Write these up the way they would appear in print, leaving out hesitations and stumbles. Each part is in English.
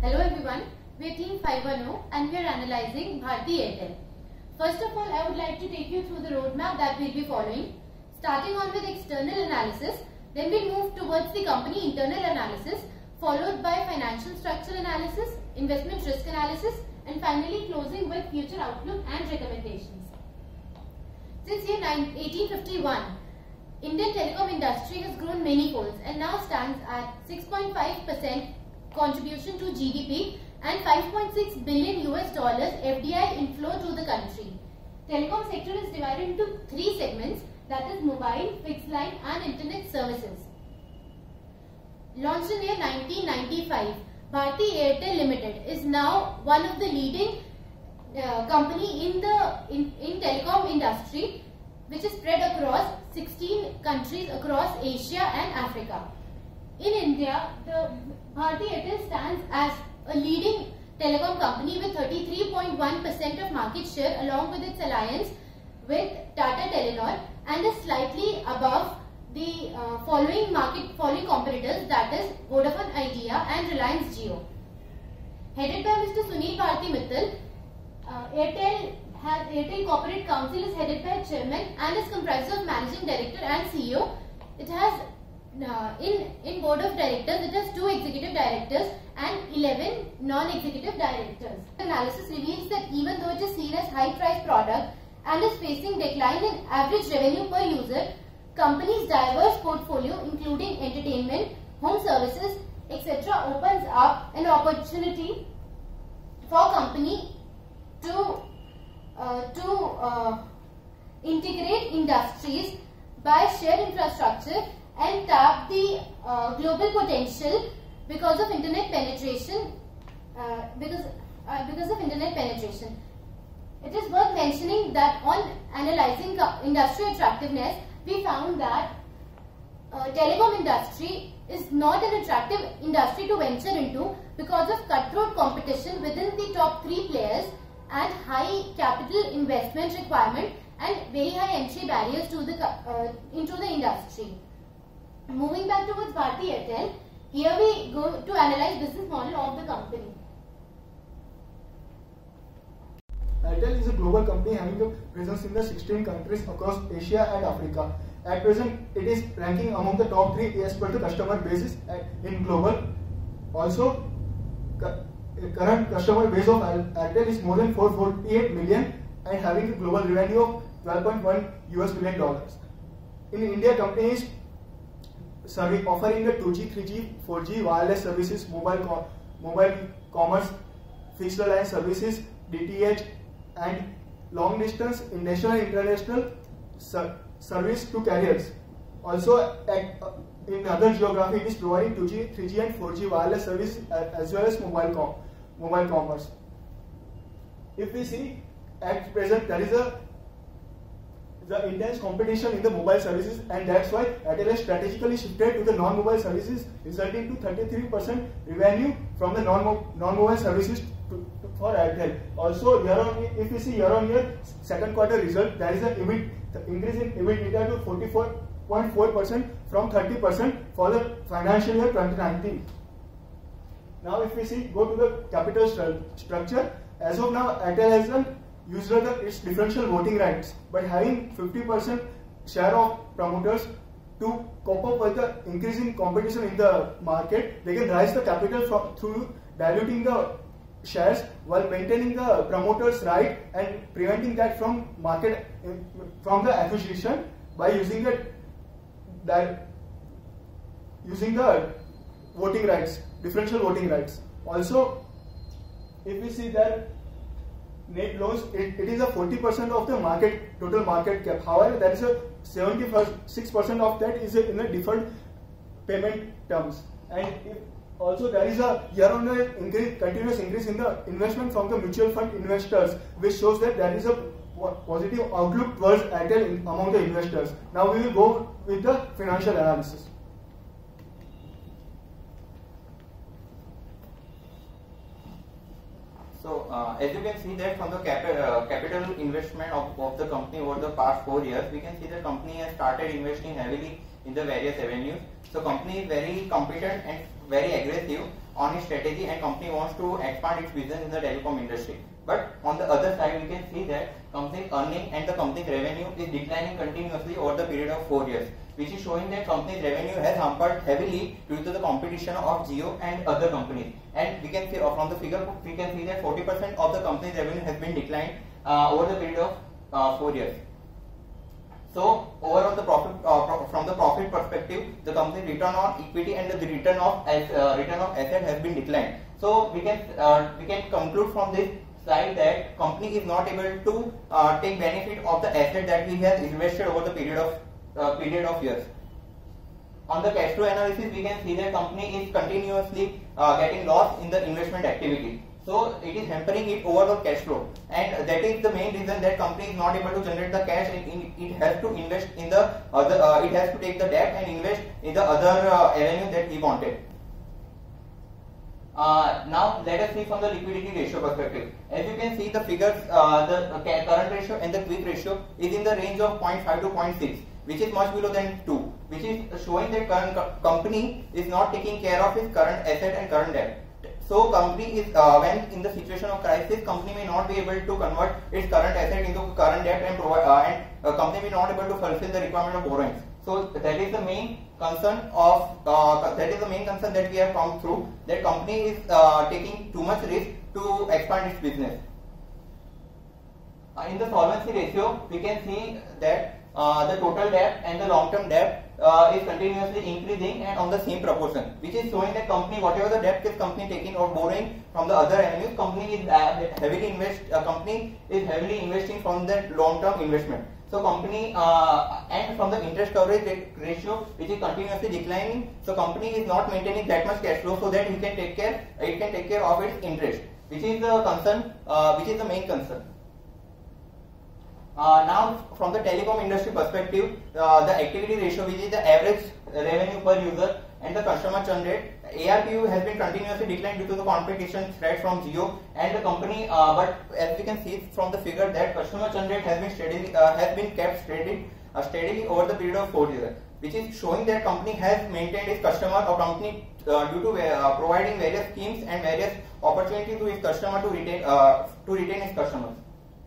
Hello everyone, we are Team 510 and we are analyzing Bharti Airtel. First of all, I would like to take you through the roadmap that we will be following. Starting on with external analysis, then we will move towards the company internal analysis, followed by financial structure analysis, investment risk analysis, and finally closing with future outlook and recommendations. Since year 1851, Indian telecom industry has grown many folds and now stands at 6.5% contribution to GDP and $5.6 billion FDI inflow to the country. Telecom sector is divided into three segments, that is mobile, fixed line and internet services. Launched in year 1995, Bharti Airtel Limited is now one of the leading company in telecom industry, which is spread across 16 countries across Asia and Africa. In India, the Bharti Airtel stands as a leading telecom company with 33.1% of market share along with its alliance with Tata Telenor and is slightly above the following competitors, that is Vodafone Idea and Reliance Jio. Headed by Mr. Sunil Bharti Mittal, Airtel Corporate Council is headed by Chairman and is comprised of Managing Director and CEO. It has in Board of Directors, it has 2 Executive Directors and 11 non-executive directors. Analysis reveals that even though it is seen as high-priced product and is facing decline in average revenue per user, company's diverse portfolio including entertainment, home services, etc. opens up an opportunity for company to integrate industries by shared infrastructure and tap the global potential because of internet penetration. Because of internet penetration, it is worth mentioning that on analyzing industry attractiveness, we found that telecom industry is not an attractive industry to venture into because of cutthroat competition within the top 3 players and high capital investment requirement and very high entry barriers to into the industry. Moving back towards Bharti Airtel, here we go to analyze business model of the company. Airtel is a global company having a presence in the 16 countries across Asia and Africa. At present, it is ranking among the top 3 as per the customer basis in global. Also, current customer base of Airtel is more than 448 million and having a global revenue of $12.1 million. In India, company is offering the 2G, 3G, 4G wireless services, mobile commerce, fixed line services, DTH and long distance national and international service to carriers. Also in other geography it is providing 2G, 3G and 4G wireless service as well as mobile commerce. If we see at present there is the intense competition in the mobile services and that's why Airtel has strategically shifted to the non-mobile services, resulting to 33% revenue from the non-mobile services for Airtel. Also, if we see year on year second quarter result, there is an increase in EBITDA to 44.4% from 30% for the financial year 2019. Now, if we go to the capital structure, as of now, Airtel has used its differential voting rights by having 50% share of promoters to cope up with the increasing competition in the market. They can raise the capital through diluting the shares while maintaining the promoters' right and preventing that from the acquisition by using the voting rights, differential voting rights. Also, if we see that net loans, it is a 40% of the total market cap. However, there is a 76% of that is in a deferred payment terms. And also there is a year-on-year continuous increase in the investment from the mutual fund investors, which shows that there is a positive outlook towards Airtel among the investors. Now we will go with the financial analysis. So, as you can see that from the capital investment of the company over the past 4 years, we can see the company has started investing heavily in the various avenues. So company is very competent and very aggressive on its strategy and company wants to expand its business in the telecom industry. But on the other side, we can see that company's earning and the company's revenue is declining continuously over the period of 4 years, which is showing that company's revenue has hampered heavily due to the competition of Jio and other companies. And we can see from the figure, we can see that 40% of the company's revenue has been declined over the period of 4 years. So overall, the profit from the profit perspective, the company's return on equity and the return of asset has been declined. So we can conclude from this slide that company is not able to take benefit of the asset that he has invested over the period of years. On the cash flow analysis, we can see that company is continuously getting loss in the investment activity. So it is hampering its overall cash flow, and that is the main reason that company is not able to generate the cash, and it has to invest in the other. It has to take the debt and invest in the other avenue that he wanted. Now let us see from the liquidity ratio perspective. As you can see, the figures, the current ratio and the quick ratio is in the range of 0.5 to 0.6, which is much below than 2, which is showing that current company is not taking care of its current asset and current debt. So company is when in the situation of crisis, company may not be able to convert its current asset into current debt, and company may not able to fulfill the requirement of borrowings. So that is the main concern that we have come through, that company is taking too much risk to expand its business. In the solvency ratio, we can see that the total debt and the long-term debt is continuously increasing and on the same proportion, which is showing that company, whatever the debt is company taking or borrowing from the other avenues, company is heavily investing from that long-term investment. So company and from the interest coverage ratio, which is continuously declining, so company is not maintaining that much cash flow so that it can take care of its interest, which is the concern, which is the main concern. Now from the telecom industry perspective, the activity ratio, which is the average revenue per user, and the customer churn rate, ARPU has been continuously declined due to the competition threat from Jio and the company. But as we can see from the figure, that customer churn rate has been kept steadily over the period of 4 years, which is showing that company has maintained its customer, or company due to providing various schemes and various opportunities to its customer to retain its customers.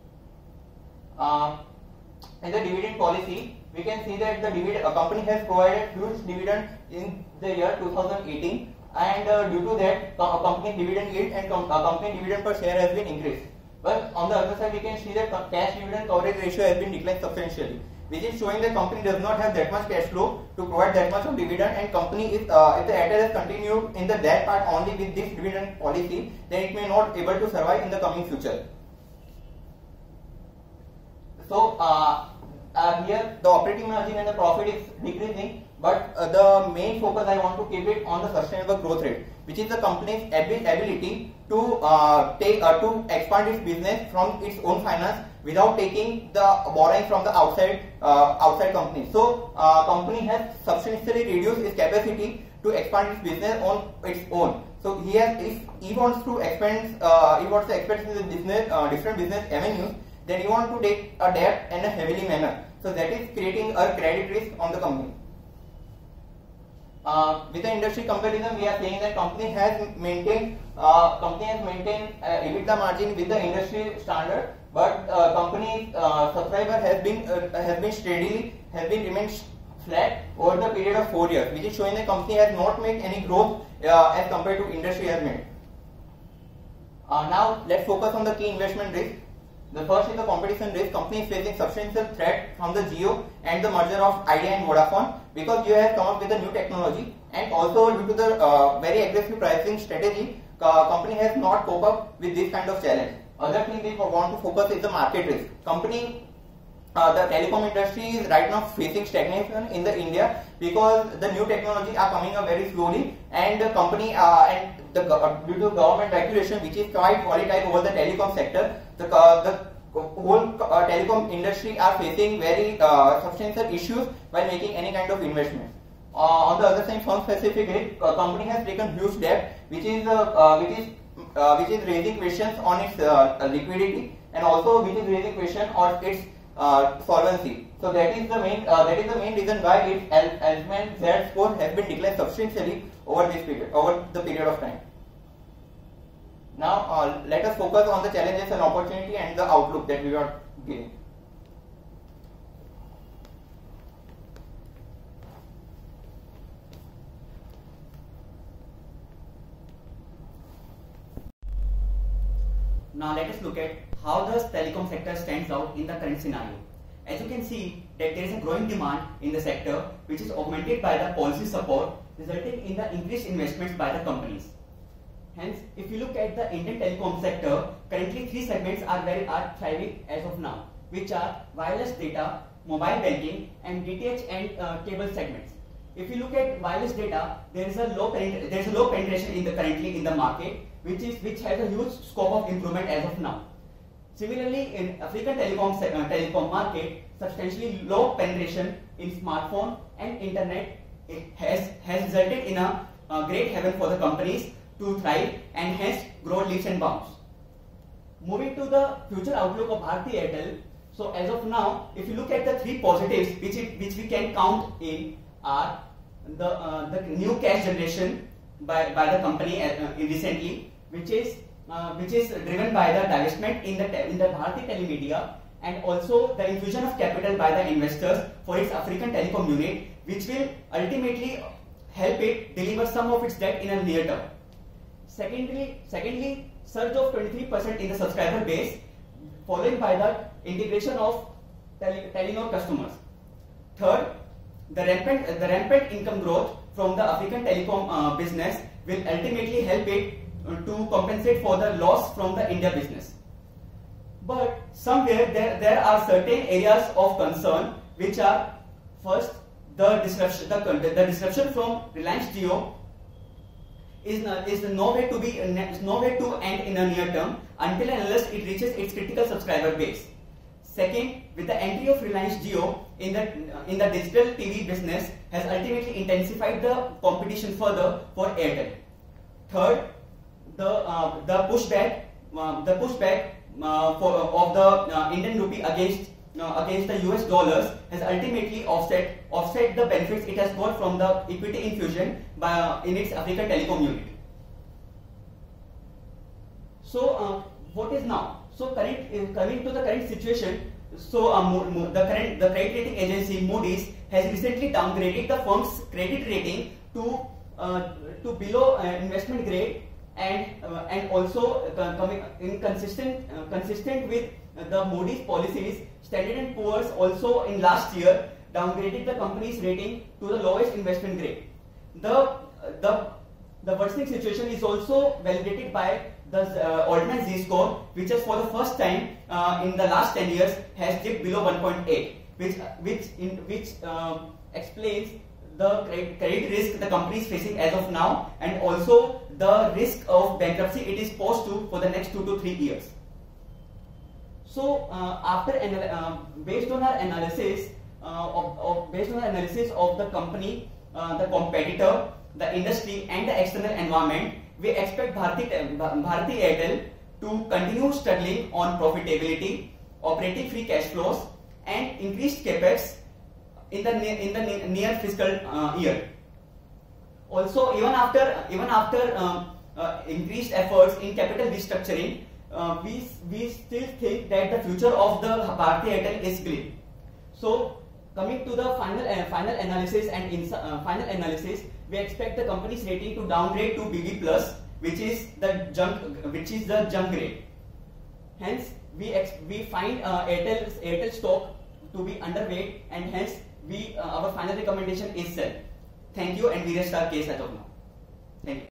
In the dividend policy, we can see that the company has provided huge dividend in the year 2018, and due to that, company dividend yield and company dividend per share has been increased. But on the other side, we can see that cash dividend coverage ratio has been declined substantially, which is showing that company does not have that much cash flow to provide that much of dividend, and company is if the Airtel has continued in the that part only with this dividend policy, then it may not able to survive in the coming future. So here the operating margin and the profit is decreasing, but the main focus I want to keep it on the sustainable growth rate, which is the company's ability to expand its business from its own finance without taking the borrowing from the outside company. So company has substantially reduced its capacity to expand its business on its own. So if he wants to expand in the business, different business avenues, then you want to take a debt in a heavily manner. So that is creating a credit risk on the company. With the industry comparison, we are saying that company has maintained EBITDA margin with the industry standard, but company's subscriber has remained flat over the period of 4 years, which is showing the company has not made any growth as compared to industry has made. Now let's focus on the key investment risk. The first is the competition risk. Company is facing substantial threat from the Jio and the merger of Idea and Vodafone, because Jio has come up with a new technology, and also due to the very aggressive pricing strategy, company has not coped up with this kind of challenge. Other thing we want to focus is the market risk. The telecom industry is right now facing stagnation in the India because the new technology are coming up very slowly, and the company due to government regulation, which is quite volatile over the telecom sector, the whole telecom industry are facing very substantial issues while making any kind of investment. On the other side, firm specific risk, company has taken huge debt, which is raising questions on its liquidity, and also which is raising question on its solvency. So that is the main reason why its Alzheimer's Z score has been declined substantially over the period of time. Now let us focus on the challenges and opportunity and the outlook that we are giving. Now let us look at how the telecom sector stands out in the current scenario. As you can see that there is a growing demand in the sector which is augmented by the policy support resulting in the increased investments by the companies. Hence, if you look at the Indian telecom sector, currently three segments are thriving as of now, which are wireless data, mobile banking and DTH and cable segments. If you look at wireless data, there is a low penetration currently in the market, which has a huge scope of improvement as of now. Similarly, in African telecom market, substantially low penetration in smartphone and internet has resulted in a great haven for the companies to thrive and hence grow leaps and bounds. Moving to the future outlook of Bharti Airtel. So as of now, if you look at the three positives which we can count in are the new cash generation by the company recently, which is driven by the divestment in the Bharti Telemedia, and also the infusion of capital by the investors for its African telecom unit, which will ultimately help it deliver some of its debt in a near term. Secondly, surge of 23% in the subscriber base, followed by the integration of Telenor customers. Third, the rampant income growth from the African telecom business will ultimately help it to compensate for the loss from the India business. But somewhere there are certain areas of concern, which are first the disruption from Reliance Jio is nowhere to end in a near term until and unless it reaches its critical subscriber base. Second, with the entry of Reliance Jio in the digital TV business has ultimately intensified the competition further for Airtel. Third, the pushback of the Indian rupee against the US dollars has ultimately offset the benefits it has got from the equity infusion in its African telecom unit. So what is now? So coming to the current situation, so the credit rating agency Moody's has recently downgraded the firm's credit rating to below investment grade, and also consistent with the Moody's policies. Standard & Poor's also in last year downgraded the company's rating to the lowest investment grade. The worsening situation is also validated by the Altman Z-score, which has for the first time in the last 10 years has dipped below 1.8, which explains the credit risk the company is facing as of now, and also the risk of bankruptcy it is posed to for the next 2 to 3 years. So based on our analysis of the company, the competitor, the industry and the external environment, we expect Bharti Airtel to continue struggling on profitability, operating free cash flows and increased capex in the near fiscal year. Also, even after increased efforts in capital restructuring, we still think that the future of the Bharti Airtel is clear. So, coming to the final analysis, we expect the company's rating to downgrade to BB+, which is the junk grade. Hence, we find Airtel stock to be underweight, and hence our final recommendation is sell. Thank you, and we rest our case as of now. Thank you.